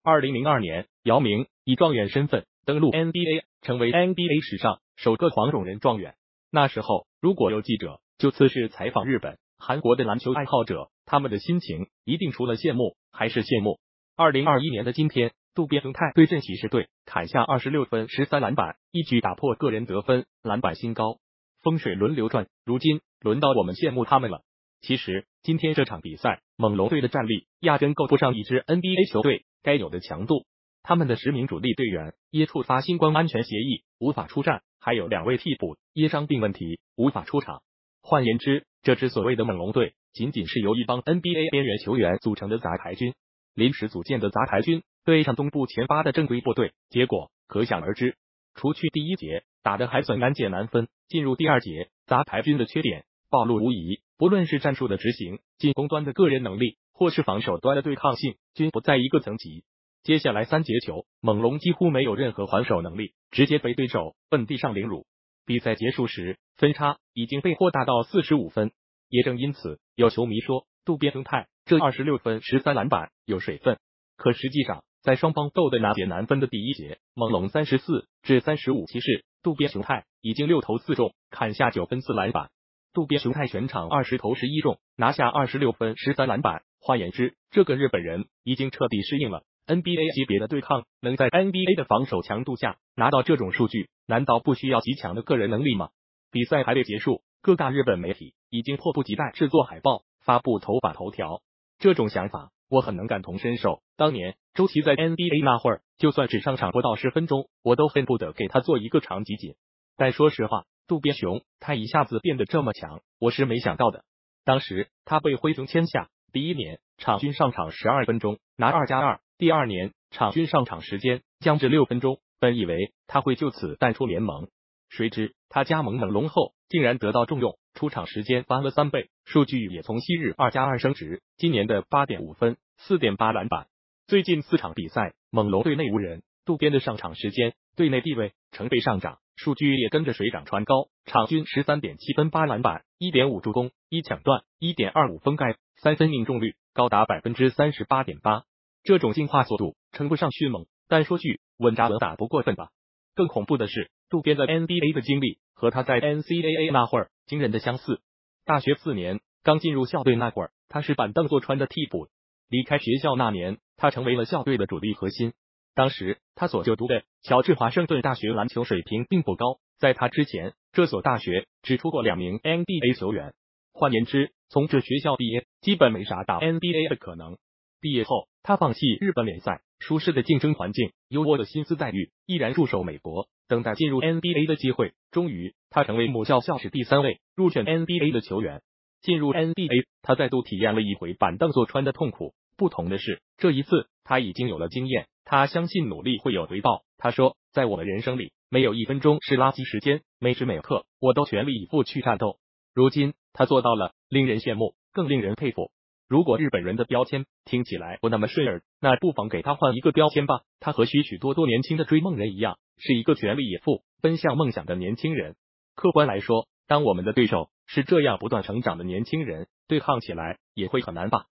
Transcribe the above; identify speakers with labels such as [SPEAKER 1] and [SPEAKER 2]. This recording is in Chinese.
[SPEAKER 1] 2002年，姚明以状元身份登陆 NBA， 成为 NBA 史上首个黄种人状元。那时候，如果有记者就此事采访日本、韩国的篮球爱好者，他们的心情一定除了羡慕还是羡慕。2021年的今天，渡边雄太对阵骑士队砍下26分13篮板，一举打破个人得分篮板新高。风水轮流转，如今轮到我们羡慕他们了。其实今天这场比赛，猛龙队的战力压根够不上一支 NBA 球队该有的强度。他们的10名主力队员因触发新冠安全协议无法出战，还有2位替补因伤病问题无法出场。换言之，这支所谓的猛龙队仅仅是由一帮 NBA 边缘球员组成的杂牌军。临时组建的杂牌军对上东部前8的正规部队，结果可想而知。除去第一节打得还算难解难分，进入第2节，杂牌军的缺点暴露无遗，不论是战术的执行、进攻端的个人能力，或是防守端的对抗性，均不在一个层级。接下来3节球，猛龙几乎没有任何还手能力，直接被对手摁地上凌辱。比赛结束时，分差已经被扩大到45分。也正因此，有球迷说渡边雄太这26分13篮板有水分。可实际上，在双方斗得难解难分的第一节，猛龙34-35骑士，渡边雄太已经6投4中，砍下9分4篮板。渡边雄太全场20投11中，拿下26分13篮板。换言之，这个日本人已经彻底适应了 NBA 级别的对抗，能在 NBA 的防守强度下拿到这种数据，难道不需要极强的个人能力吗？比赛还未结束，各大日本媒体已经迫不及待制作海报，发布头版头条。这种想法我很能感同身受。当年周琦在 NBA 那会儿，就算只上场不到10分钟，我都恨不得给他做一个长集锦。但说实话，渡边雄他一下子变得这么强，我是没想到的。当时他被灰熊签下，第一年场均上场12分钟，拿2+2；第2年场均上场时间降至6分钟。本以为他会就此淡出联盟，谁知他加盟猛龙后，竟然得到重用，出场时间翻了3倍，数据也从昔日2+2升值，今年的8.5分、4.8篮板。最近4场比赛，猛龙队内无人，渡边的上场时间、队内地位成倍上涨，数据也跟着水涨船高，场均13.7分8篮板、1.5助攻、1抢断、1.25封盖，3分命中率高达 38.8%。这种进化速度称不上迅猛，但说句稳扎稳打不过分吧。更恐怖的是，渡边在 NBA 的经历和他在 NCAA 那会儿惊人的相似。大学4年刚进入校队那会儿，他是板凳坐穿的替补，离开学校那年，他成为了校队的主力核心。当时他所就读的乔治华盛顿大学篮球水平并不高，在他之前，这所大学只出过2名 NBA 球员。换言之，从这学校毕业，基本没啥打 NBA 的可能。毕业后，他放弃日本联赛舒适的竞争环境、优渥的薪资待遇，毅然驻守美国，等待进入 NBA 的机会。终于，他成为母校校史第3位入选 NBA 的球员。进入 NBA， 他再度体验了一回板凳坐穿的痛苦。不同的是，这一次他已经有了经验，他相信努力会有回报。他说，在我的人生里，没有1分钟是垃圾时间，每时每刻我都全力以赴去战斗。如今他做到了，令人羡慕，更令人佩服。如果日本人的标签听起来不那么顺耳，那不妨给他换一个标签吧。他和许多年轻的追梦人一样，是一个全力以赴奔向梦想的年轻人。客观来说，当我们的对手是这样不断成长的年轻人，对抗起来也会很难吧。